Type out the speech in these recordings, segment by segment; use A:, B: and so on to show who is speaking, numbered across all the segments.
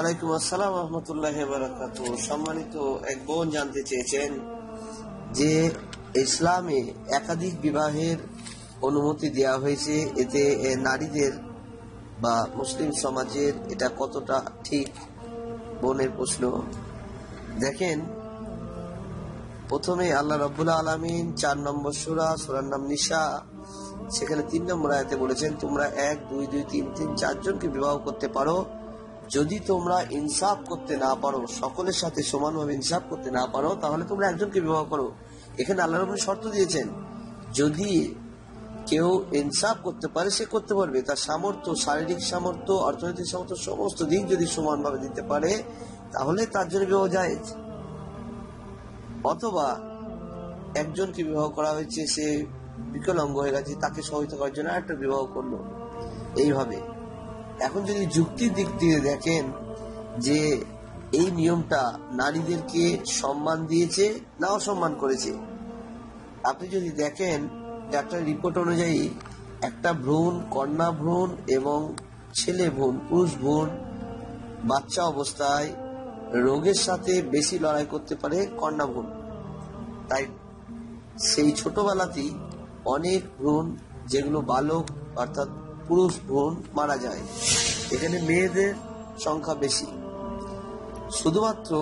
A: ওয়ালাইকুম আসসালাম রহমতুল্লাহি ওয়া বারাকাতুহু। সম্মানিত এক বোন জানতে চেয়েছেন যে ইসলামে একাধিক বিবাহের অনুমতি দেওয়া হয়েছে, এতে নারীদের বা মুসলিম সমাজের এটা কতটা ঠিক। বোনের প্রশ্ন, দেখেন, প্রথমে আল্লাহ রাব্বুল আলামিন 4 নম্বর সূরার নাম নিসা, সেখানে 3 নম্বর আয়াতে বলেছেন তোমরা 1, 2, 2, 3, 4 জনকে বিবাহ করতে পারো যদি তোমরা ইনসাফ করতে না পারো, সকলের সাথে সমানভাবে ইনসাফ করতে না পারো, তাহলে তোমরা একজনকে বিবাহ করো। এখানে আল্লাহ রাব্বুল শর্ত দিয়েছেন, যদি কেউ ইনসাফ করতে পারে সে করতে পারবে, তার সামর্থ্য, শারীরিক সামর্থ্য, অর্থনৈতিক সামর্থ্য, সমস্ত দিক যদি সমানভাবে দিতে পারে তাহলে তার জন্য বিবাহ জায়েজ। অথবা একজনকে বিবাহ করা হয়েছে, সে বিকলাঙ্গ হয়ে গেছে, তাকে সহায়তা করার জন্য একটা বিবাহ করলো, এইভাবে। এখন যদি যুক্তির দিক দিয়ে দেখেন যে এই নিয়মটা নারীদেরকে সম্মান দিয়েছে না অসম্মান করেছে, আপনি যদি দেখেন একটা রিপোর্ট অনুযায়ী একটা ভ্রূণ, কন্যা ভ্রূণ এবং ছেলে ভ্রূণ, পুরুষ ভ্রূণ বাচ্চা অবস্থায় রোগের সাথে বেশি লড়াই করতে পারে কন্যা ভ্রূণ। তাই সেই ছোটবেলাতেই অনেক ভ্রূণ যেগুলো বালক অর্থাৎ পুরুষ ভ্রূণ মারা যায়। এখানে মেয়েদের সংখ্যা বেশি। শুধুমাত্র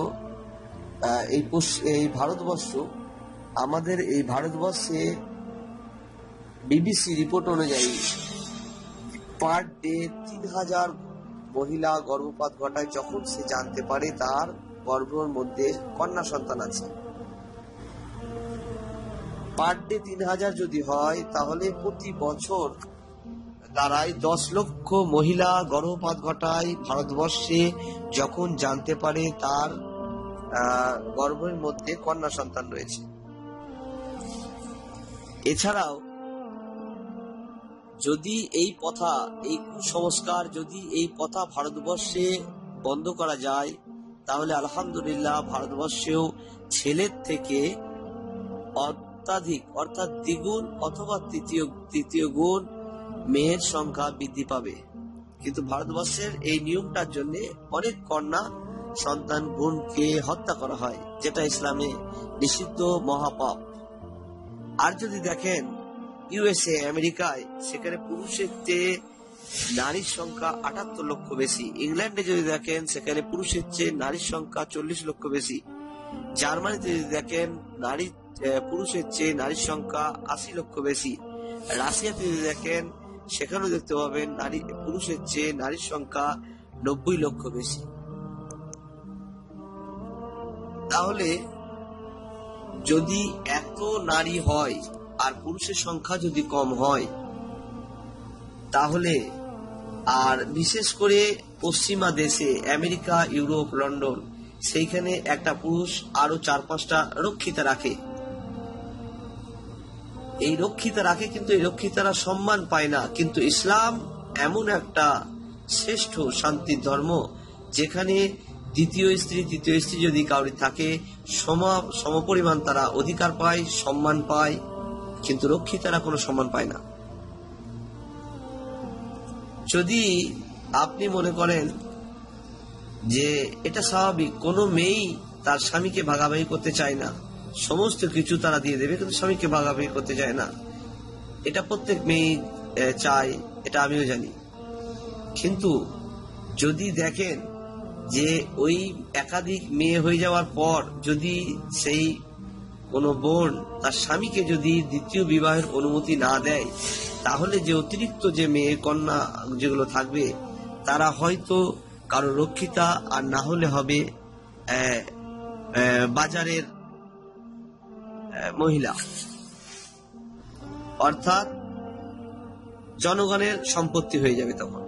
A: এই ভারতবর্ষ, আমাদের এই ভারতবর্ষে বিবিসি রিপোর্ট অনুযায়ী পার ডে 3000 মহিলা গর্ভপাত ঘটায় যখন সে জানতে পারে তার গর্ভের মধ্যে কন্যা সন্তান আছে। পার ডে 3000 যদি হয় তাহলে প্রতি বছর দাঁড়ায় 10 লক্ষ মহিলা গর্ভপাত ঘটায় ভারতবর্ষে যখন জানতে পারে তার গর্ভের মধ্যে কন্যা সন্তান রয়েছে। এছাড়াও যদি এই প্রথা, এই কুসংস্কার, যদি এই প্রথা ভারতবর্ষে বন্ধ করা যায় তাহলে আলহামদুলিল্লাহ ভারতবর্ষেও ছেলের থেকে অত্যাধিক অর্থাৎ দ্বিগুণ অথবা তৃতীয় গুণ মেয়ের সংখ্যা বৃদ্ধি পাবে। কিন্তু ভারতবর্ষের এই নিয়মটার জন্য অনেক কন্যা সন্তান ভ্রূণকে হত্যা করা হয়, যেটা ইসলামে নিষিদ্ধ মহাপাপ। আর যদি দেখেন ইউএসএ, আমেরিকায়, সেখানে পুরুষের চেয়ে নারীর সংখ্যা 78 লক্ষ বেশি। ইংল্যান্ডে যদি দেখেন সেখানে পুরুষের চেয়ে নারীর সংখ্যা 40 লক্ষ বেশি। জার্মানিতে যদি দেখেন পুরুষের চেয়ে নারীর সংখ্যা 80 লক্ষ বেশি। রাশিয়াতে যদি দেখেন সেখানেও দেখতে পাবেন পুরুষের চেয়ে নারীর সংখ্যা 90 লক্ষ বেশি। তাহলে যদি এত নারী হয় আর পুরুষের সংখ্যা যদি কম হয়, তাহলে আর বিশেষ করে পশ্চিমা দেশে আমেরিকা, ইউরোপ, লন্ডন, সেইখানে একটা পুরুষ আরো 4-5টা রক্ষিতা রাখে। এই রক্ষিতা রাখে, কিন্তু এই রক্ষিতারা সম্মান পায় না। কিন্তু ইসলাম এমন একটা শ্রেষ্ঠ শান্তির ধর্ম যেখানে দ্বিতীয় স্ত্রী যদি কাউরি থাকে সমপরিমাণ তারা অধিকার পায়, সম্মান পায়, কিন্তু রক্ষিতারা কোনো সম্মান পায় না। যদি আপনি মনে করেন যে এটা স্বাভাবিক, কোনো মেয়েই তার স্বামীকে ভাগাভাগি করতে চায় না, সমস্ত কিছু তারা দিয়ে দেবে কিন্তু স্বামীকে ভাগাভাগি করতে চায় না, এটা প্রত্যেক মেয়ে চায়, এটা আমিও জানি। কিন্তু যদি দেখেন যে ওই একাধিক মেয়ে হয়ে যাওয়ার পর যদি সেই কোনো বোন তার স্বামীকে যদি দ্বিতীয় বিবাহের অনুমতি না দেয়, তাহলে যে অতিরিক্ত যে মেয়ে কন্যা যেগুলো থাকবে তারা হয়তো কারো রক্ষিতা আর না হলে হবে বাজারের মহিলা, অর্থাৎ জনগণের সম্পত্তি হয়ে যাবে তখন।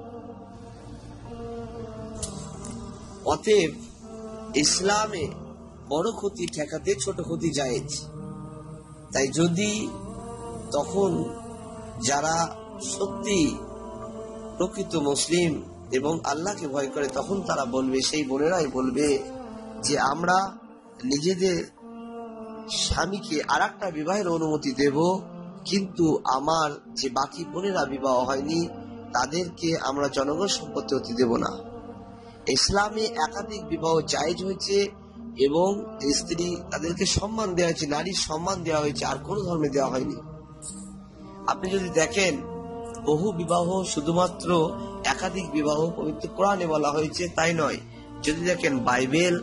A: অতএব ইসলামে বড় ক্ষতি ঠেকাতে ছোট ক্ষতি জায়েজ। তাই যদি তখন যারা সত্যি প্রকৃত মুসলিম এবং আল্লাহকে ভয় করে, তখন তারা বলবে, সেই বোনেরাই বলবে যে আমরা নিজেদের স্বামীকে আরেকটা বিবাহের অনুমতি দেব, কিন্তু আমার যে বাকি বোনেরা বিবাহ হয়নি তাদেরকে আমরা জনগণ সম্পত্তি হতে দেব না। ইসলামে একাধিক বিবাহ জায়েজ হয়েছে এবং স্ত্রী তাদেরকে সম্মান দেওয়া হয়েছে, নারীর সম্মান দেওয়া হয়েছে, আর কোন ধর্মে দেওয়া হয়নি। আপনি যদি দেখেন বহু বিবাহ শুধুমাত্র একাধিক বিবাহ পবিত্র কোরআনে বলা হয়েছে তাই নয়, যদি দেখেন বাইবেল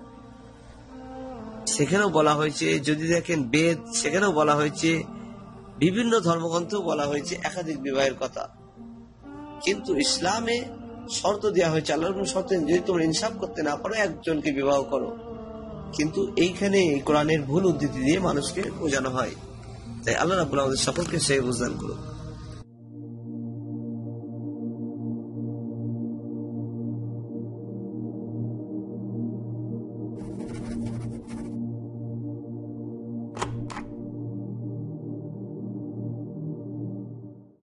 A: সেখানেও বলা হয়েছে, যদি দেখেন বেদ সেখানেও বলা হয়েছে, বিভিন্ন ধর্মগ্রন্থেও বলা হয়েছে একাধিক বিবাহের কথা। কিন্তু ইসলামে শর্ত দেওয়া হয়েছে, আল্লাহর কোন শর্ত নেই, যদি তোমরা ইনসাফ করতে না পারো একজনকে বিবাহ করো। কিন্তু এইখানে কোরআনের ভুল উদ্ধৃতি দিয়ে মানুষকে বোঝানো হয়। তাই আল্লাহ রাব্বুল আলামিন আমাদের সকলকে সেই বুঝদান করুন।